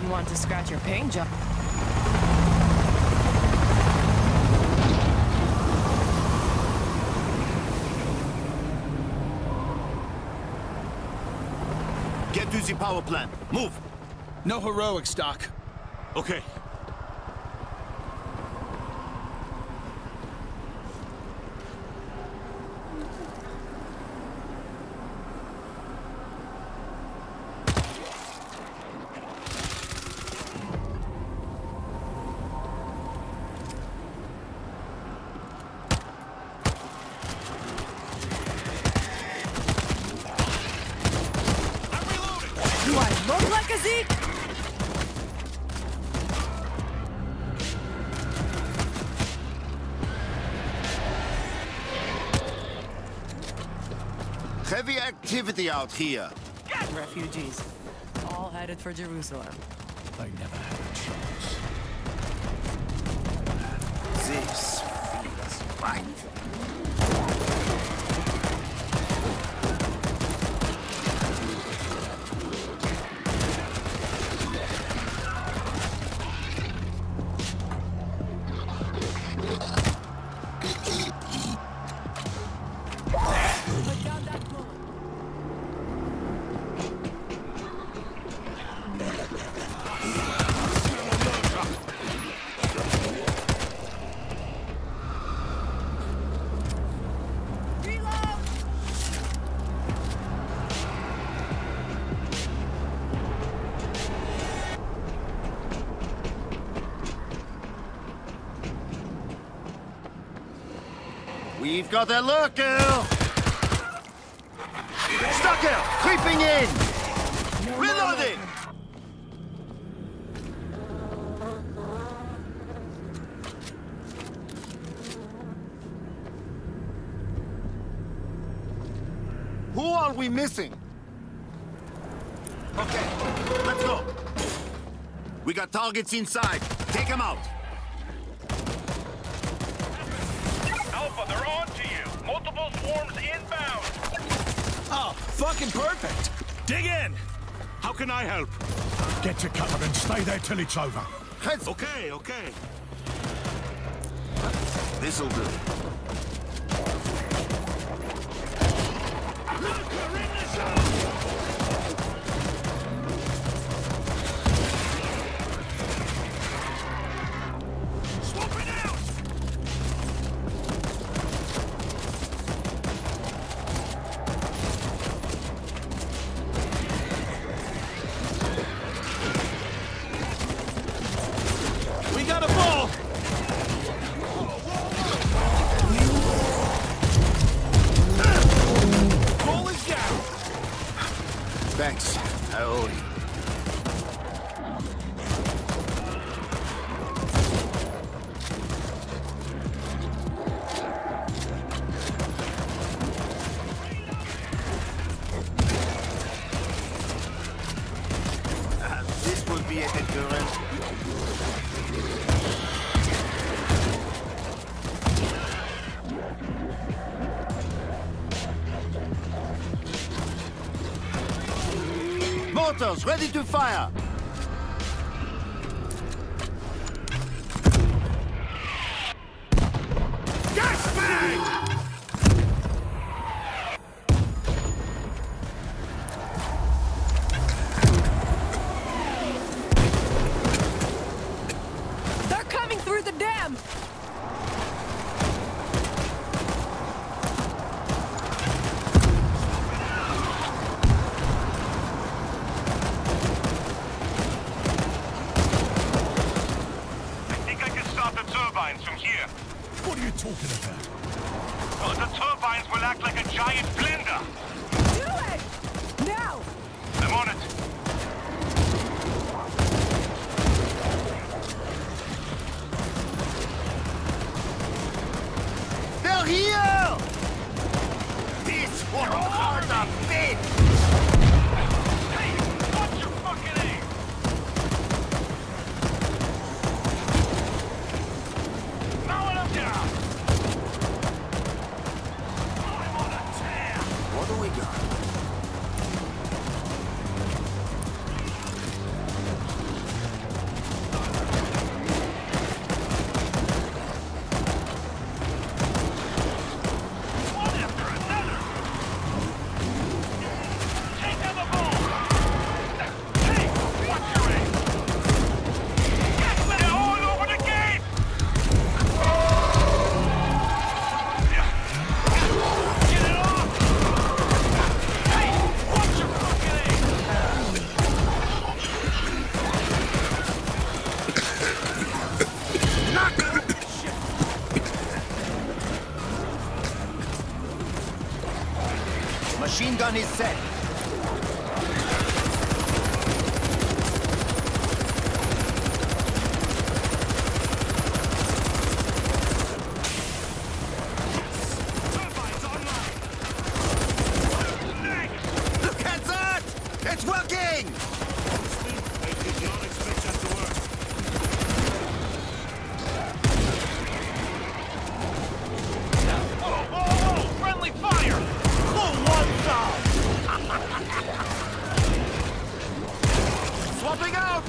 wouldn't want to scratch your paint job. Get to the power plant. Move! No heroics, Doc. Okay. Do I look like a Zeke? Heavy activity out here. Refugees. All headed for Jerusalem. They never had a chance. This feels right. Put down that bullet. Reload! We've got a lurker! Stucker! Creeping in! No Reloading! Who are we missing? Okay, let's go. We got targets inside. Take them out. Alpha, they're on to you. Multiple swarms inbound. Oh, fucking perfect. Dig in. How can I help? Get to cover and stay there till it's over. Heads. Okay, okay. This'll do. Swapping out. We got a ball. Ball is down. Thanks. I owe you. This will be a deterrent. Mortars ready to fire! Gas bag! They're coming through the dam! I think I can start the turbines from here. What are you talking about? Oh, the turbines will act like a giant blender. Do it! Now! I'm on it. They're here! This one hard a bit! Hey, watch your fucking aim. Now I'm down. I'm on a tear. What do we got? gun is set. Turbines online. Next. Look at that! It's working! I did not expect that to work. Whoa! Friendly fire! Pull one down! Swapping out!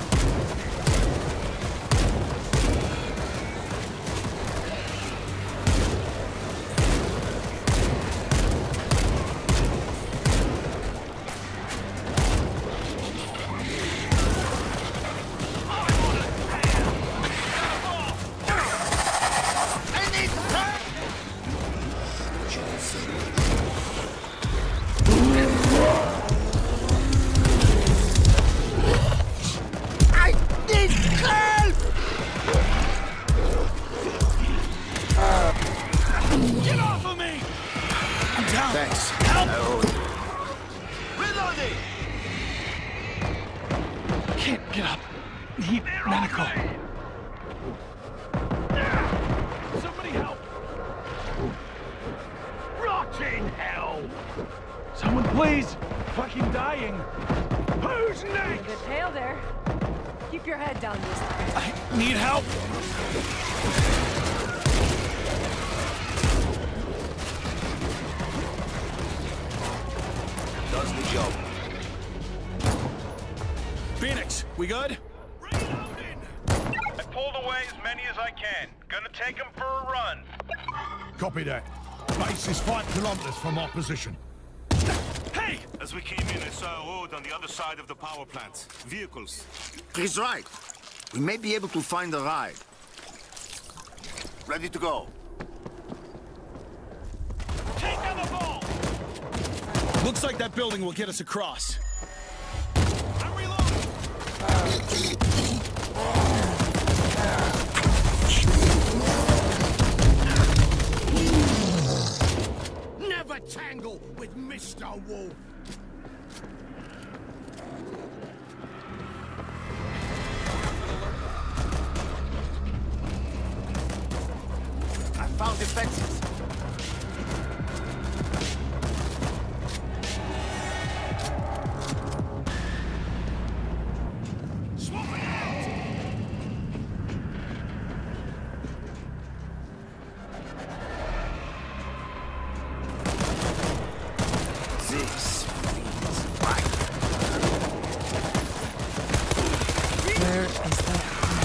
I need help! I need help! Get off of me! I'm down. Thanks. Help! Reloading! Can't get up. Need medical. Somebody help! Rotting hell! Someone please! Fucking dying! Who's next? Good tail there. Keep your head down this time. I need help! Does the job. Phoenix, we good? I pulled away as many as I can. Gonna take them for a run. Copy that. Base is 5 kilometers from our position. Hey! As we came in, I saw a road on the other side of the power plant. Vehicles. He's right. We may be able to find a ride. Ready to go. Take down the ball! Looks like that building will get us across. I'm reloading! Never tangle with Mr. Wolf. I found defenses. Swapping out! This feels right. Where is that?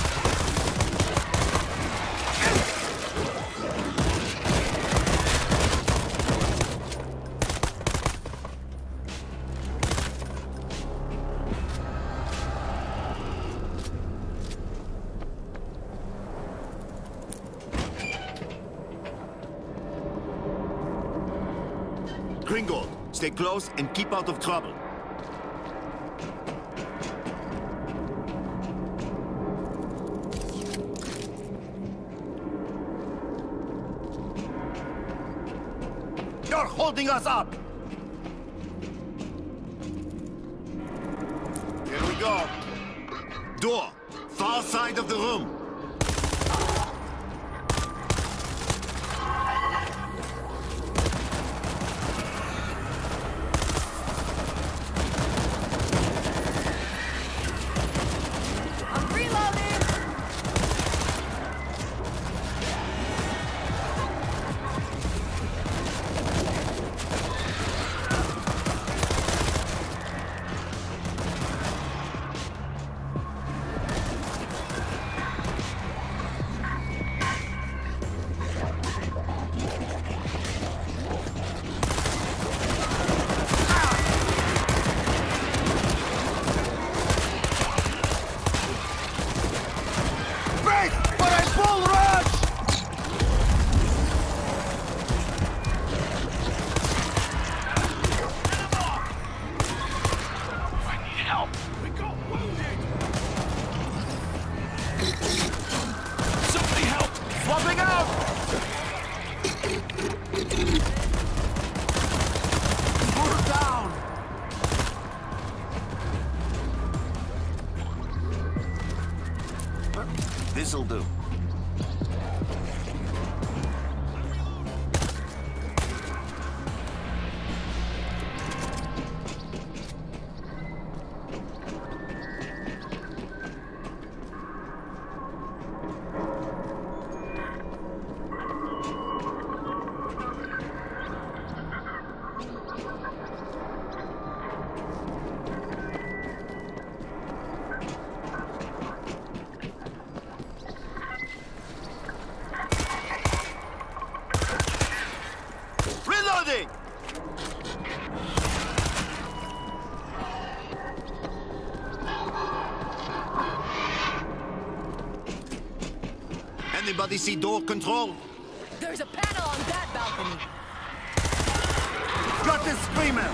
Gringold, stay close and keep out of trouble. You're holding us up! Here we go. Door, far side of the room. I'm reloading! Break for a full rush! I need help. We got wounded. Somebody help! Swapping out! We're down! Everybody see door control? There's a panel on that balcony. Got the screamer!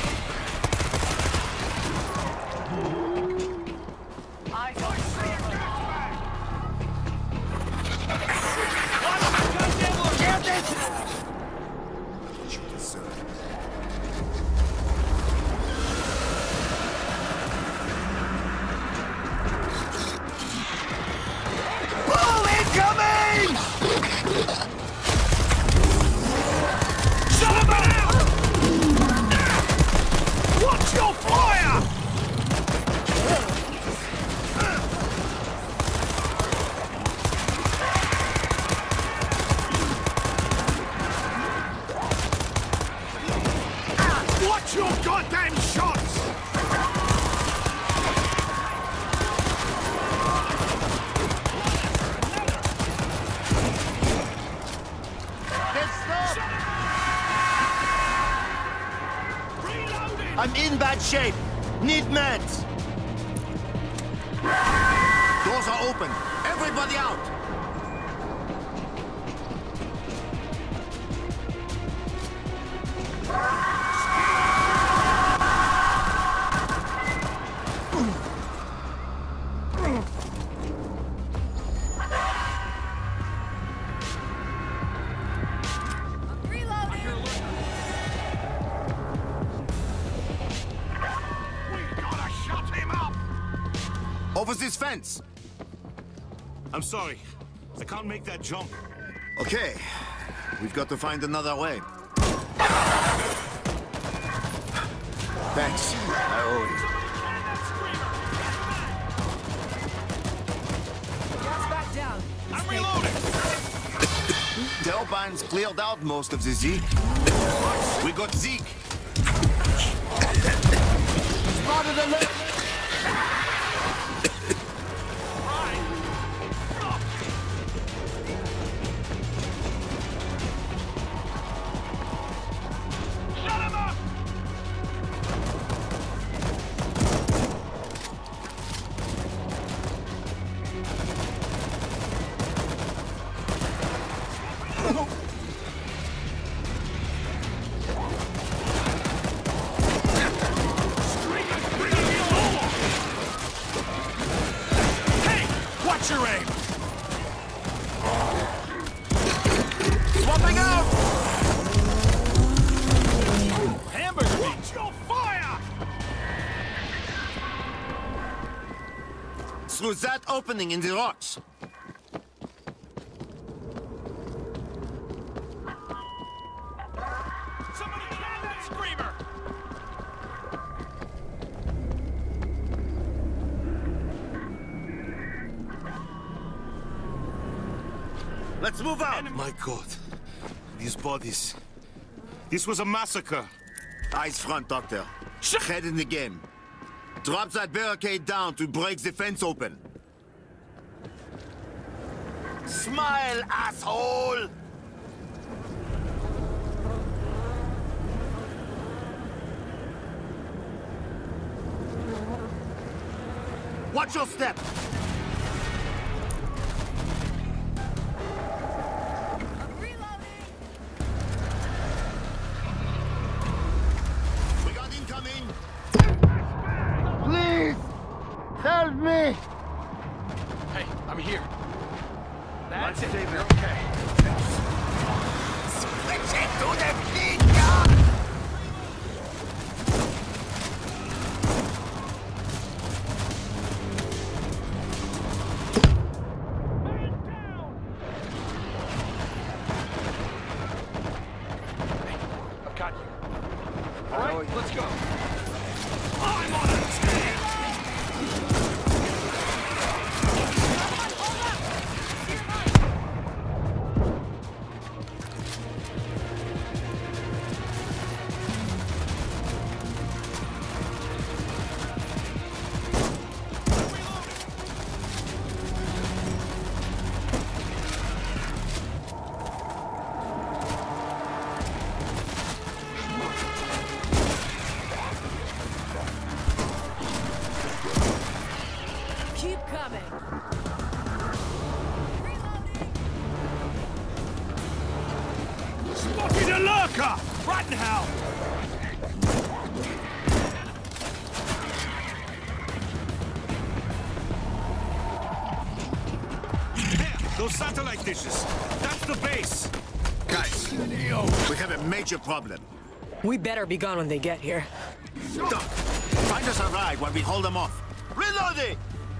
Eyes on Screamer. What you deserve. Bull incoming! Shut him out! Watch your fire! Watch your goddamn shots! I'm in bad shape. Need meds. Doors are open. Everybody out. Over this fence. I'm sorry. I can't make that jump. Okay. We've got to find another way. Thanks. I owe you. Gas back down. I'm reloading! Delbine's cleared out most of the Zeke. We got Zeke. Spotted a left. Watch your aim! Swapping out! Hamburger! Watch your fire! Through that opening in the rocks. Somebody grab that screamer! Let's move out. My God. These bodies. This was a massacre. Eyes front, Doctor. Head in the game. Drop that barricade down to break the fence open. Smile, asshole! Watch your step! We got incoming! Please! Help me! Hey, I'm here. That's it. David. You're okay. Switch it to the fleet gun! I've got you. All right, let's go. I'm on it! Spotted a lurker! Rattenhell! Those satellite dishes. That's the base. Guys, we have a major problem. We better be gone when they get here. Doc, find us a ride while we hold them off. Reloading!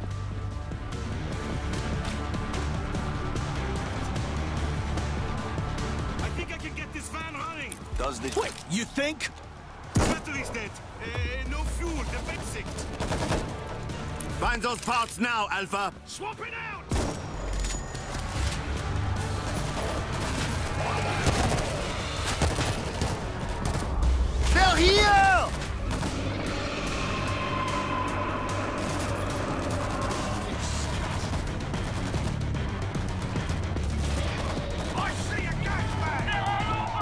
I think I can get this van running. Does the... Wait, you think? Battery's dead. No fuel. Defensive. Find those parts now, Alpha. Swap it out. They're here! I see a gas bag. They're all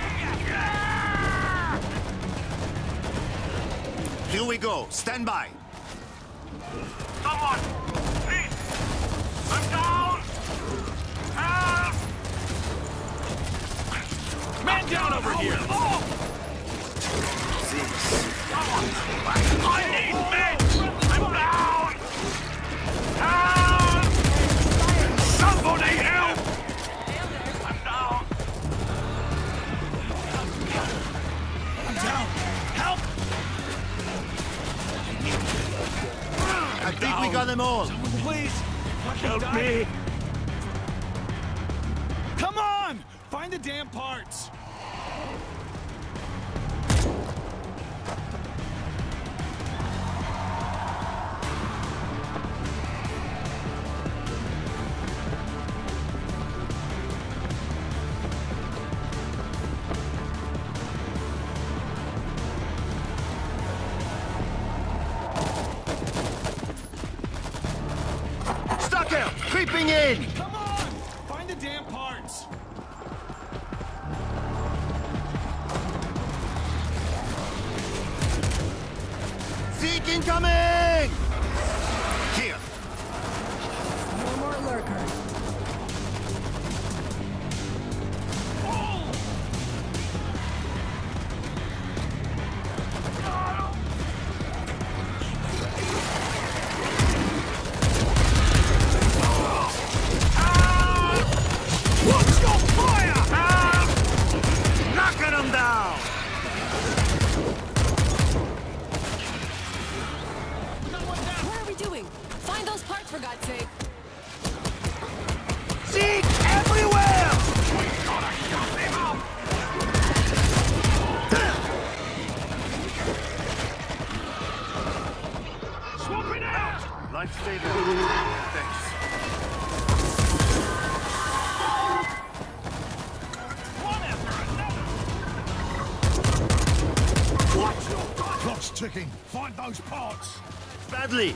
over me. Here we go. Stand by. Someone! Please! I'm down! Help! Man down over here. I need men! I'm down! Help! Somebody help! I'm down! I'm down! Help! I think we got them all. Please! Help me. Come on! Find the damn parts! Stucker! Creeping in! Come on! Find the damn parts! Zeke incoming! Here. No more lurker. Watch your fire! Knocking them down! What are we doing? Find those parts, for God's sake. Zeke everywhere! Swap it out. Lifesaver. Thanks. One after another. Watch your Clock's ticking. Find those parts. badly.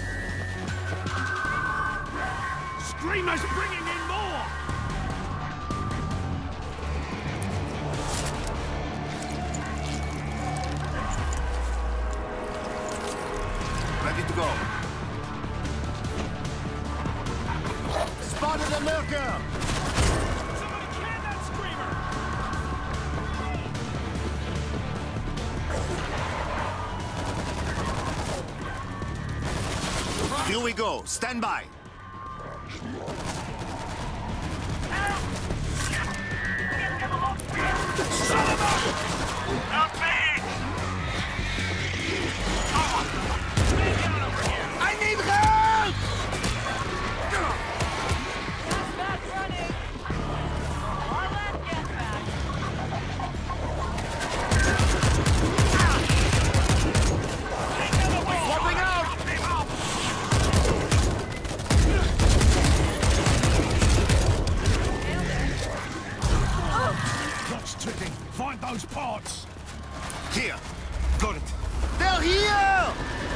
Screamer's bringing in more. Ready to go. Spotted a lurker! Somebody can that screamer. Here we go. Stand by. Help me! I need help! Gas back running. All that gas back. Swapping out! Clock's ticking. Find those parts. Here. Got it. They're here!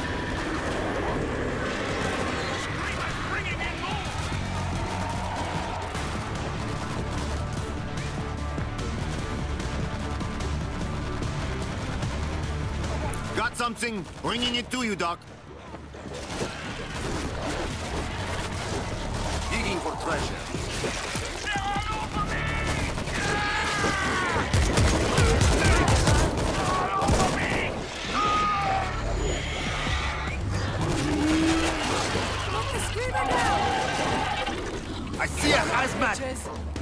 Screamer's bringing in more. Got something. Bringing it to you, Doc. Digging for treasure. They're all over me! Hazmat! Bitches.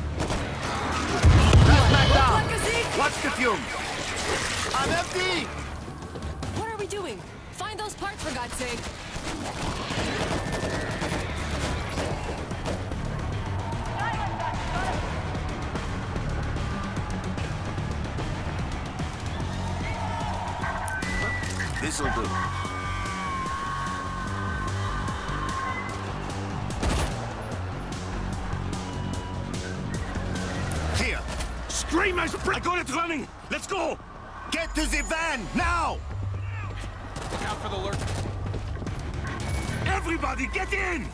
Hazmat down! Like a Zeke. Watch the fumes! I'm empty! What are we doing? Find those parts, for God's sake. This'll do. Here! Screamers! I got it running! Let's go! Get to the van, now! Look out for the lurk. Everybody, get in!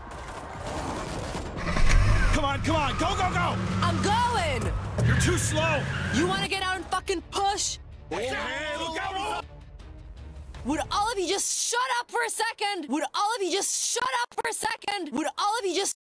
Come on, go, go, go! I'm going! You're too slow! You want to get out and fucking push? Hey, look out! Would all of you just shut up for a second? Would all of you just shut up for a second? Would all of you just